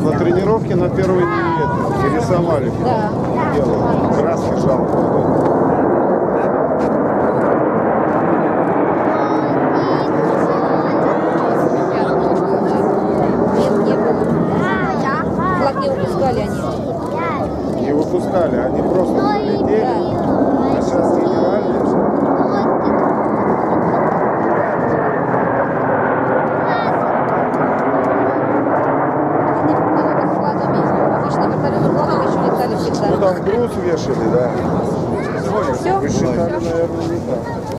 на тренировке на первый день это рисовали. Да. Делали. Краски жалко. Флаг не выпускали они. Не выпускали, они просто залетели. А сейчас генеральные же. Обычно вертолеты флагом еще летали всегда. Ну там груз вешали, да. Все? Вы считали, наверное, не так.